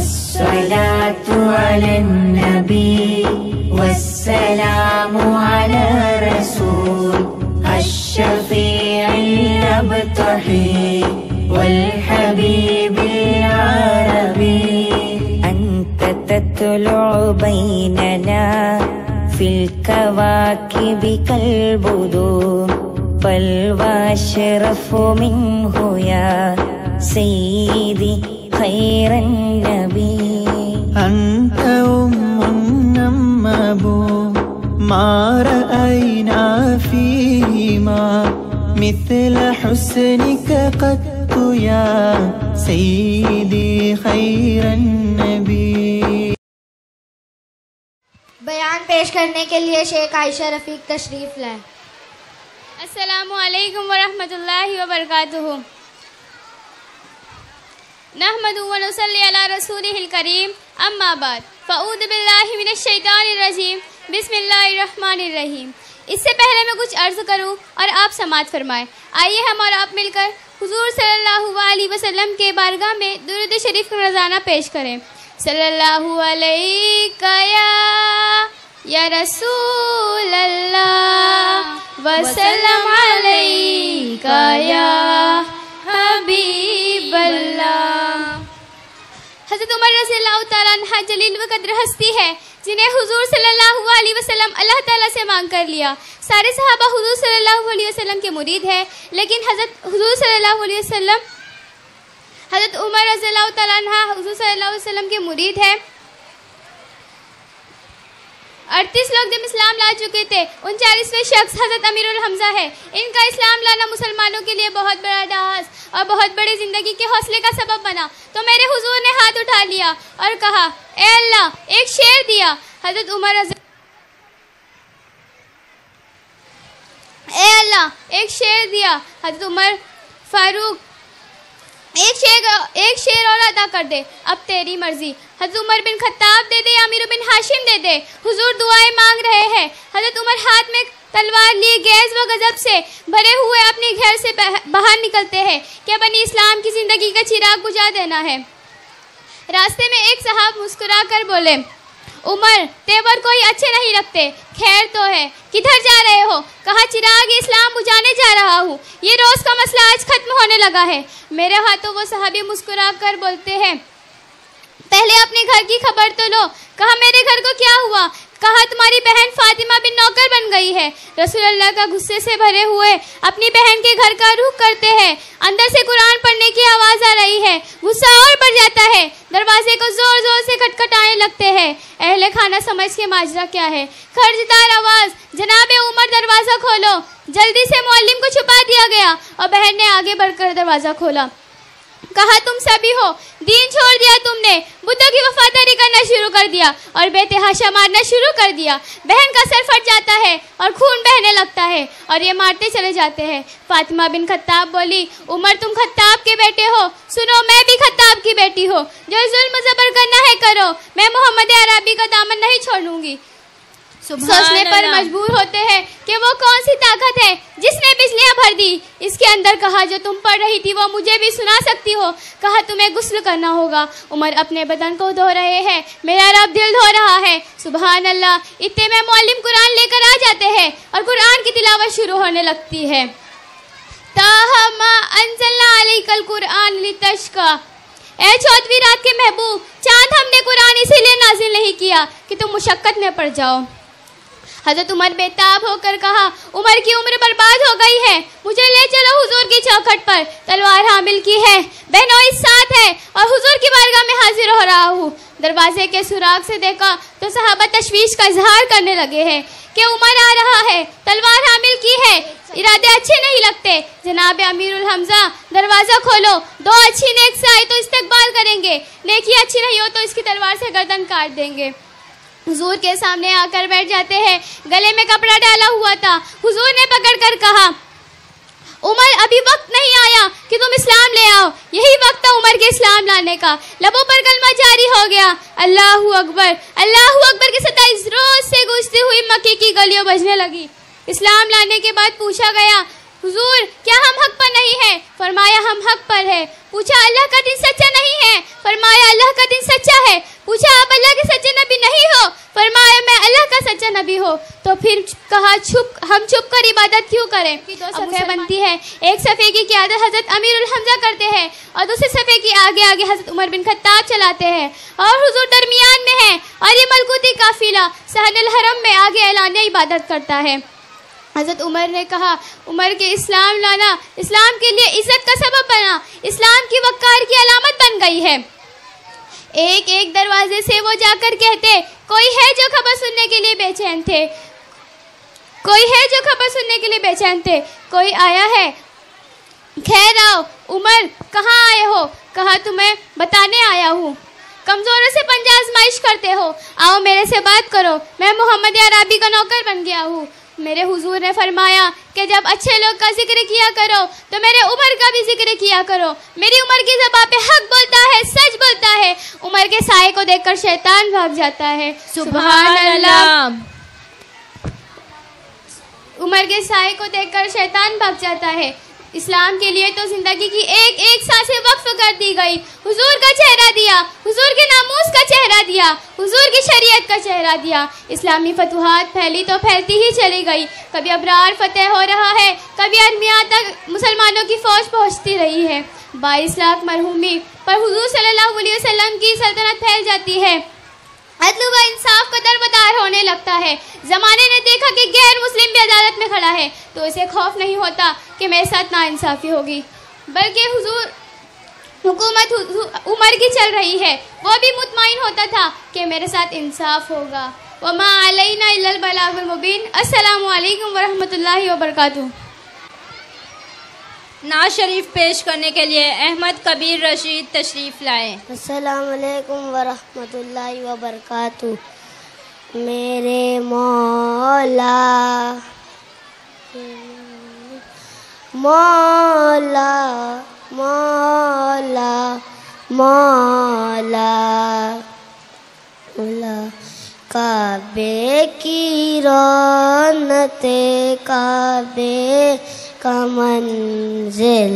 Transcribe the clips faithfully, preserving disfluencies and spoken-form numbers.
अस्सलातु Alan नबी वस्सलामु अला रसूल अश्शफीइल अब्तही वल हबीबिल अरबी अंत तत्लु बैनना फिल कवाकिबि कल बुदूर फल वशरफु मिन्हु या सय्यिदी खैरन नबी अंत उम्मुन अबू मा रअयना फीहिमा मिथल हुस्निक क़त्तु या सय्यिदी खैरन नबी। बयान पेश करने के लिए शेख आयशा रफीक तशरीफ लाए। अस्सलामु अलैकुम वरहमतुल्लाहि वबरकातुहू। नहमदु व नुसल्ली अला रसूलिहिल करीम, अम्मा बाद, फ़अऊज़ु बिल्लाहि मिनश शैतानिर रजीम, बिस्मिल्लाहिर रहमानिर रहीम। इससे पहले मैं कुछ अर्ज़ करूं और आप समाअत फरमाएं। आइए हम और आप मिलकर हुज़ूर सल्लल्लाहु अलैहि वसल्लम के बारगाह में दुरूद शरीफ का नज़ारा पेश करें। सल्लल्लाहु अलैका या रसूल अल्लाह वसल्लम अलैका या हबीब अल्लाह। हज़रत उमर रज़ियल्लाहु तआला अन्हा जलील व कद्र हस्ती है जिन्हें हुजूर सल्लल्लाहु अलैहि वसल्लम अल्लाह ताला से मांग कर लिया। सारे सहाबा हुजूर सल्लल्लाहु अलैहि वसल्लम के मुरीद है, लेकिन हज़रत हुजूर सल्लल्लाहु अलैहि वसल्लम हज़रत उमर रज़ियल्लाहु तआला अन्हा हुजूर सल्लल्लाहु अलैहि वसल्लम के मुरीद है। अड़तीस लोग जब इस्लाम ला चुके थे, उनचालीसवें शख्स हज़रत अमीरुल हमज़ा है। इनका इस्लाम लाना मुसलमानों के लिए बहुत बड़ा दास और बहुत बड़ी ज़िंदगी के हौसले का सबब बना। तो मेरे हुजूर ने हाथ उठा लिया और कहा, ए अल्लाह, एक शेर दिया। हज़रत उमर ए अल्लाह एक शेर दिया। हज़रत उमर फारूक, एक शेर एक शेर और अदा कर दे, अब तेरी मर्जी। हज़रत उमर बिन खत्ताब दे दे या अमीर बिन हाशिम दे दे, हुजूर दुआएं मांग रहे हैं। हज़रत उमर हाथ में तलवार लिए गैज़ व गज़ब से भरे हुए अपने घर से बाहर निकलते हैं कि बनी इस्लाम की ज़िंदगी का चिराग बुझा देना है। रास्ते में एक साहब मुस्कुरा कर बोले, उमर, तेवर कोई अच्छे नहीं रखते, खैर तो है, किधर जा रहे हो? कहा, चिराग इस्लाम बुझाने जा रहा हूँ, ये रोज़ का मसला आज खत्म होने लगा है। मेरे हाथों वो सहाबी मुस्कुरा कर बोलते हैं, पहले अपने घर की खबर तो लो। कहा, मेरे घर को क्या हुआ? कहा, तुम्हारी बहन फातिमा बिन नौकर बन गई है। रसूल अल्लाह का गुस्से से भरे हुए अपनी बहन के घर का रुख करते हैं। अंदर से कुरान पढ़ने की आवाज़ आ रही है। गुस्सा और बढ़ जाता है। दरवाजे को जोर जोर से खटखटाने लगते हैं। अहले खाना समझ के माजरा क्या है। खर्चदार आवाज़, जनाबे उमर दरवाज़ा खोलो। जल्दी से मुअल्लिम को छुपा दिया गया और बहन ने आगे बढ़कर दरवाज़ा खोला। कहा, तुम सभी हो, दीन छोड़ दिया तुमने, बुतों की वफादारी करना शुरू कर दिया और बेतहाशा मारना शुरू कर दिया। बहन का सर फट जाता है और खून बहने लगता है और ये मारते चले जाते हैं। फातिमा बिन खत्ताब बोली, उमर, तुम खत्ताब के बेटे हो, सुनो, मैं भी खत्ताब की बेटी हो। जो जुल्म जबर करना है करो, मैं मोहम्मद अरबी का दामन नहीं छोड़ूंगी। सोचने पर मजबूर होते हैं कि वो कौन सी ताकत है जिसने बिजलियां भर दी। इसके अंदर कहा, जो तुम पढ़ रही थी वो मुझे भी सुना सकती हो। कहा, तुम्हें गुस्ल करना होगा। उमर अपने बदन को धो रहे हैं, मेरा रब दिल धो रहा है। सुभान अल्लाह। इतने में मौलिम कुरान लेकर आ जाते हैं और कुरान की तिलावत शुरू होने लगती है। ताहा मा अंज़लना अलैकल कुरान लितश्का, ए चौदहवीं रात के महबूब, चांद हमने कुरान इसीलिए नाजिल नहीं किया कि तुम मुशक्कत में पड़ जाओ। हज़रत उमर बेताब होकर कहा, उमर की उम्र बर्बाद हो गई है, मुझे ले चलो हुजूर की चौखट पर। तलवार हामिल की है, बहनों इस साथ है और हुजूर की बारगाह में हाजिर हो रहा हूँ। दरवाजे के सुराग से देखा तो सहाबा तशवीश का इजहार करने लगे हैं कि उमर आ रहा है, तलवार हामिल की है, इरादे अच्छे नहीं लगते। जनाब अमीरुल हमज़ा, दरवाज़ा खोलो, दो अच्छी नेक से आए तो इस्तकबाल करेंगे, नेकी अच्छी नहीं हो तो इसकी तलवार से गर्दन काट देंगे। हुजूर के सामने आकर बैठ जाते हैं। गले में कपड़ा डाला हुआ था। हुजूर ने पकड़कर कहा, उमर, अभी वक्त नहीं आया कि तुम इस्लाम ले आओ, यही वक्त था उमर के इस्लाम लाने का। लबों पर कलमा जारी हो गया, अल्लाहू अकबर। अल्लाहू अकबर के सत्ताईस रोज से गूंजती हुई मक्के की गलियों बजने लगी। इस्लाम लाने के बाद पूछा गया, हुजूर, क्या हम हक पर नहीं हैं? फरमाया, हम हक पर है। पूछा, अल्लाह का दिन सच्चा नहीं है? फरमाया, अल्लाह का दिन सच्चा फिर कहा चुप हम चुप कर इबादत क्यों करें। दो सफ़े बनती है, एक सफ़े की क़यादत हज़रत अमीरुल हमज़ा करते हैं और दूसरे सफ़े की आगे आगे हज़रत उमर बिन खत्ताब चलाते हैं और हुजूर दरमियान में है और ये मलकूती काफिला सहनुल हरम में आगे ऐलानिया इबादत करता है। हज़रत उमर ने कहा, उमर के इस्लाम लाना इस्लाम के लिए इज़्ज़त का सबब बना, इस्लाम की वक़ार की अलामत बन गई है। एक एक दरवाजे से वो जाकर कहते, कोई है जो खबर सुनने के लिए बेचैन थे, कोई है जो खबर सुनने के लिए बेचैन थे, कोई आया है, खैर आओ। उमर कहाँ आए हो? कहा तुम्हें बताने आया हूँ। कमज़ोरों से पंजा आजमाइश करते हो, आओ मेरे से बात करो, मैं मोहम्मद अरबी का नौकर बन गया हूँ। मेरे हुजूर ने फरमाया कि जब अच्छे लोग का जिक्र किया करो तो मेरे उमर का भी जिक्र किया करो। मेरी उमर की ज़बान पे हक बोलता है, सच बोलता है। उमर के साए को देखकर शैतान भाग जाता है। सुभान अल्लाह। उमर के साए को देखकर शैतान भाग जाता है। इस्लाम के लिए तो ज़िंदगी की एक एक सांसें वक्फ कर दी गई। हुजूर का चेहरा दिया, हुजूर के नामूस का चेहरा दिया, हुजूर की शरीयत का चेहरा दिया। इस्लामी फतुहात फैली तो फैलती ही चली गई। कभी अबरार फतेह हो रहा है, कभी अरमिया तक मुसलमानों की फौज पहुंचती रही है। बाईस लाख मरहूमी पर हुजूर सल्लल्लाहु अलैहि वसल्लम की सल्तनत फैल जाती है। अदल व इंसाफ का दरबदार होने लगता है। ज़माने ने देखा कि गैर मुस्लिम भी अदालत में खड़ा है तो इसे खौफ नहीं होता कि मेरे साथ नाइंसाफ़ी होगी, बल्कि हुजूर हुकूमत उमर की चल रही है, वो भी मुतमईन होता था कि मेरे साथ इंसाफ होगा। वमा अलैना इल्लल बलागुल मुबीन। अस्सलामु अलैकुम वरहमतुल्लाहि वबरकातुहू। नाज शरीफ पेश करने के लिए अहमद कबीर रशीद तशरीफ़ लाए। अस्सलामु अलैकुम वरहमतुल्लाहि वबरकातुहू। मेरे मौला मौला मौला मौला मौला काबे की रौनते काबे का मंजिल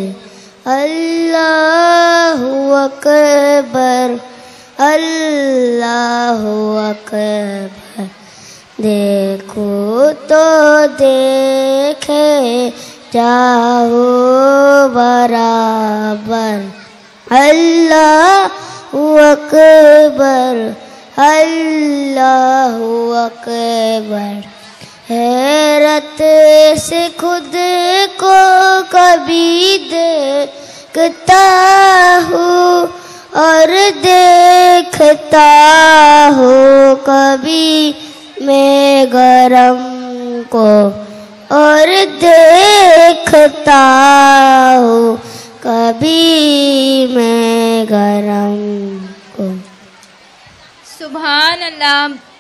अल्लाहु अकबर अल्लाहु अकबर। देखो तो देखे जाओ बराबर अल्लाहु अकबर अल्लाहु अकबर। हैरत से खुद को कभी देखता हूँ और देखता हूँ कभी मैं गरम को और देखता हूँ कभी मैं गरम को। सुभान अल्लाह।